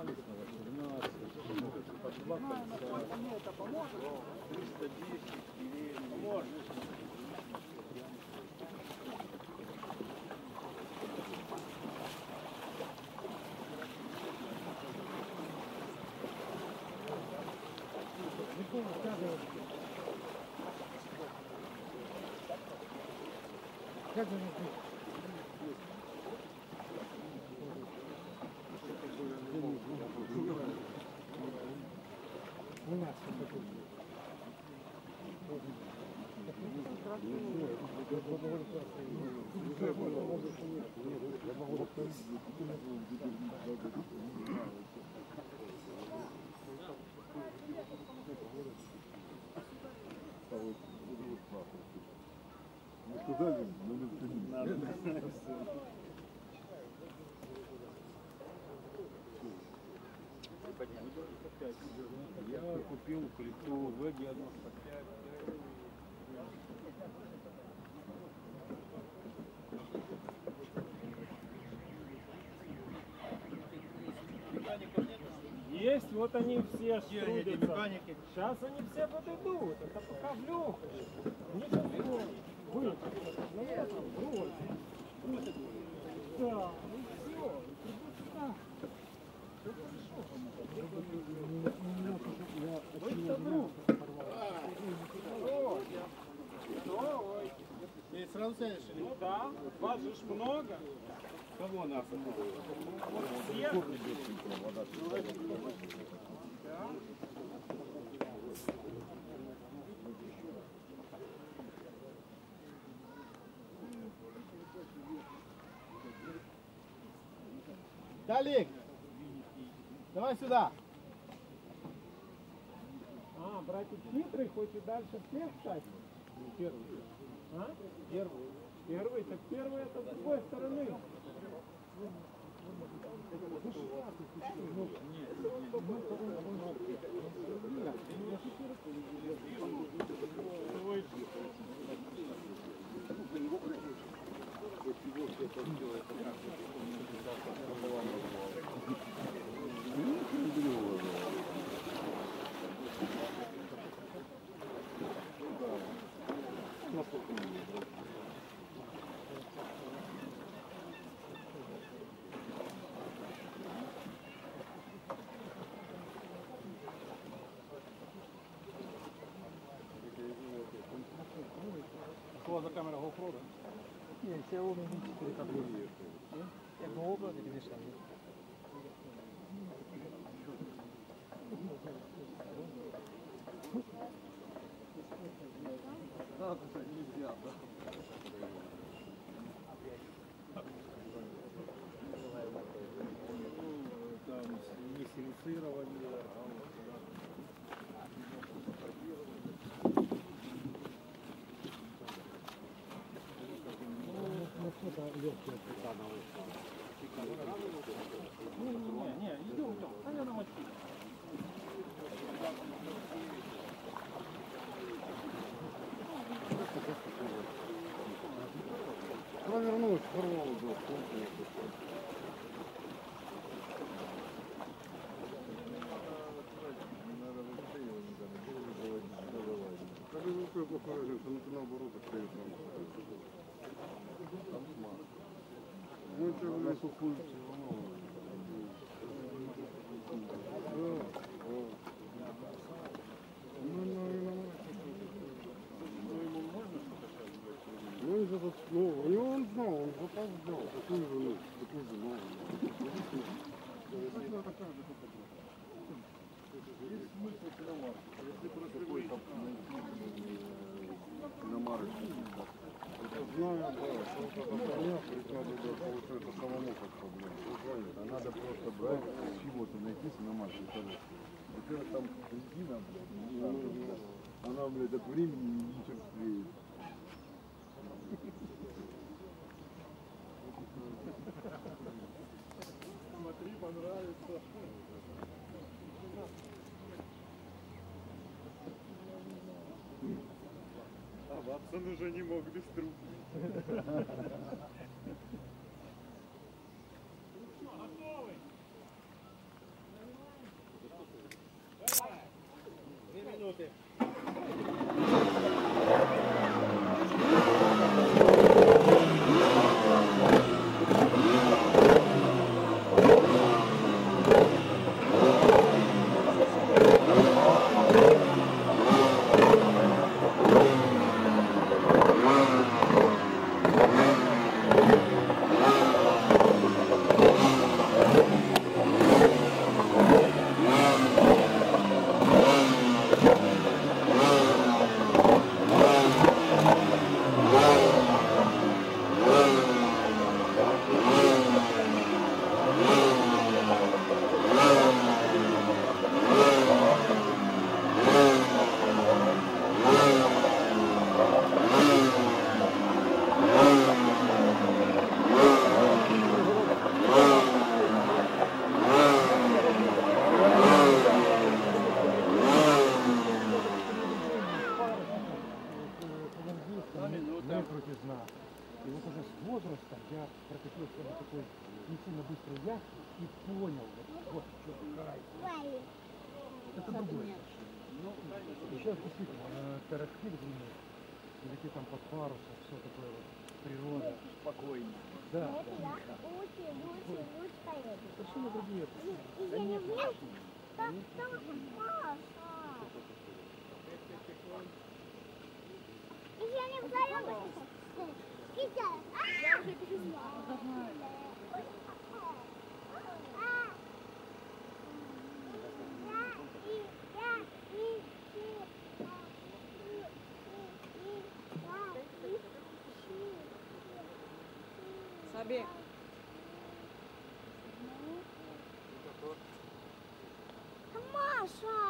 Как же Я купил плиту V95. Есть, вот они все трудятся. Сейчас они все подойдут. Это пока в легкой. Они сейчас выйдут. На этом бросят. Да, ну все. Ты сразу сядешь или? Ну да, вас же ж много. Кого нас? Вот всех. Далик, давай сюда. А, братик хитрый, хочет дальше всех стать? Первый. А? Первый. Первый? Так первый это с другой стороны. Что за камера GoPro, да? Нет, Xiaomi Mi 4 как бы. Я GoPro это, конечно. Да, нельзя, да. Там не синусирование, а Это легкая цикада. Не, идем, а я на мочи. провернуть, порвал, да. Когда рукой плохо разница, но ты наоборот стоит там. Ну это у нас уходит все равно. Ну, у него он знал, он запас взял, такую же, новую. Есть смысл киномарки. Если просто какой-то киномарочный. Это знаю, да, что это понятно, надо получается самому как-то, блин. А надо просто брать, чего-то найти киномарки. Во-первых, там резина, блин, она, блядь, от времени не черствеет. Смотри, понравится. А Ватсон уже не мог без трубки. и понял, вот что кайф. Это другое. Ну, сейчас действительно тарахти взглянуть, лети там под парусом, все такое вот, природа. Спокойно. Да, Лучше поеду. совершенно другие. Я не влезу. Там Маша. Если я не вдвоем, сейчас. Я уже перезнала. Сабик. Маша!